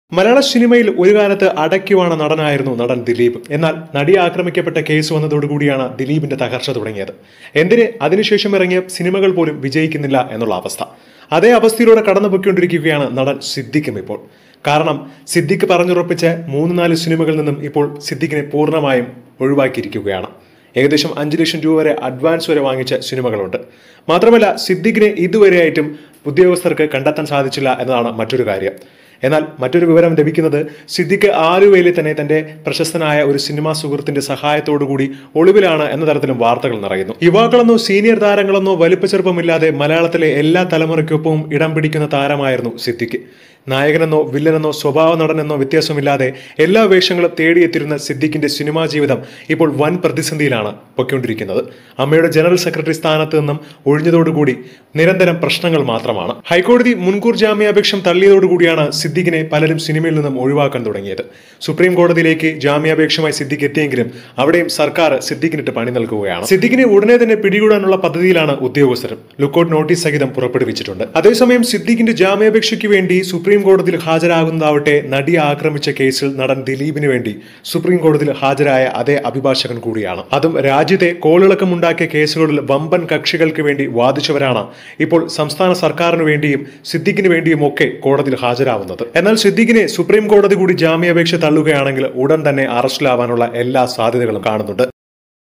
മലയാള സിനിമയിൽ ഒരു കാലത്ത് അടയ്ക്കുവാണ നടനായിരുന്നു നടൻ ദിലീപ്. എന്നാൽ നടി ആക്രമിക്കപ്പെട്ട കേസ് വന്നതോടുകൂടിയാണ് ദിലീപിന്റെ തകർച്ച തുടങ്ങിയത്. എന്തിന് അതിനുശേഷം ഇറങ്ങിയ സിനിമകൾ പോലും വിജയിക്കുന്നില്ല എന്നുള്ള അവസ്ഥ. അതേ അവസ്ഥയിലൂടെ കടന്നുപോയിക്കൊണ്ടിരിക്കുകയാണ് നടൻ സിദ്ദിഖും ഇപ്പോൾ. കാരണം സിദ്ദിഖ് പറഞ്ഞുറപ്പിച്ച 3-4 സിനിമകളിൽ നിന്നും ഇപ്പോൾ സിദ്ദിഖിനെ പൂർണ്ണമായും ഒഴിവാക്കിയിരിക്കുകയാണ്. ഏകദേശം 5 ലക്ഷം രൂപ വരെ അഡ്വാൻസ് വരെ വാങ്ങിച്ച സിനിമകളുണ്ട്. മാത്രമല്ല സിദ്ദിഖിനെ ഇതുവരെയായിട്ടും ഉദ്യോഗസ്ഥർക്ക് കണ്ടെത്താൻ സാധിച്ചില്ല എന്നതാണ് മറ്റൊരു കാര്യം. എന്നാൽ മറ്റൊരു വിവരം ലഭിക്കുന്നത് സിദ്ദിഖ് ആലുവയിൽ തന്നെ തന്റെ പ്രശസ്തനായ ഒരു സിനിമാ സുഹൃത്തിന്റെ സഹായത്തോടുകൂടി ഒളിവിലാണ് എന്ന തരത്തിലും വാർത്തകൾ നിറയുന്നു. യുവാക്കളെന്നോ സീനിയർ താരങ്ങളെന്നോ വലിപ്പച്ചെറുപ്പമില്ലാതെ മലയാളത്തിലെ എല്ലാ തലമുറയ്ക്കൊപ്പവും ഇടം പിടിക്കുന്ന താരമായിരുന്നു സിദ്ദിഖ്. നായകനെന്നോ വില്ലനെന്നോ സ്വഭാവ നടനെന്നോ വ്യത്യാസമില്ലാതെ എല്ലാ വേഷങ്ങളും തേടിയെത്തിരുന്ന സിദ്ദിഖിന്റെ സിനിമാ ജീവിതം ഇപ്പോൾ വൻ പ്രതിസന്ധിയിലാണ് പൊയ്ക്കൊണ്ടിരിക്കുന്നത്. അമ്മയുടെ ജനറൽ സെക്രട്ടറി സ്ഥാനത്ത് നിന്നും ഒഴിഞ്ഞതോടുകൂടി നിരന്തരം പ്രശ്നങ്ങൾ മാത്രമാണ്. ഹൈക്കോടതി മുൻകൂർ ജാമ്യാപേക്ഷ തള്ളിയതോടുകൂടിയാണ് സിദ്ദിഖിനെ പലരും സിനിമയിൽ നിന്നും ഒഴിവാക്കാൻ തുടങ്ങിയത്. സുപ്രീം കോടതിയിലേക്ക് ജാമ്യാപേക്ഷമായി സിദ്ദിഖ് എത്തിയെങ്കിലും അവിടെയും സർക്കാർ സിദ്ദിഖിനിട്ട് പണി നൽകുകയാണ്. സിദ്ദിഖിനെ ഉടനെ തന്നെ പിടികൂടാനുള്ള പദ്ധതിയിലാണ് ഉദ്യോഗസ്ഥർ. ലുക്കൌട്ട് നോട്ടീസ് സഹിതം പുറപ്പെടുവിച്ചിട്ടുണ്ട്. അതേസമയം സിദ്ദിഖിന്റെ ജാമ്യാപേക്ഷയ്ക്ക് വേണ്ടി സുപ്രീം കോടതിയിൽ ഹാജരാകുന്നതാവട്ടെ നടിയെ ആക്രമിച്ച കേസിൽ നടൻ ദിലീപിന് വേണ്ടി സുപ്രീം കോടതിയിൽ ഹാജരായ അതേ അഭിഭാഷകൻ കൂടിയാണ്. അതും രാജ്യത്തെ കോളിളക്കമുണ്ടാക്കിയ കേസുകളിൽ വമ്പൻ കക്ഷികൾക്ക് വേണ്ടി വാദിച്ചവരാണ് ഇപ്പോൾ സംസ്ഥാന സർക്കാരിന് വേണ്ടിയും സിദ്ദിഖിന് വേണ്ടിയും ഒക്കെ കോടതിയിൽ ഹാജരാവുന്നത്. എന്നാൽ സിദ്ദിഖിനെ സുപ്രീം കോടതി കൂടി ജാമ്യാപേക്ഷ തള്ളുകയാണെങ്കിൽ ഉടൻ തന്നെ അറസ്റ്റിലാവാനുള്ള എല്ലാ സാധ്യതകളും കാണുന്നുണ്ട്.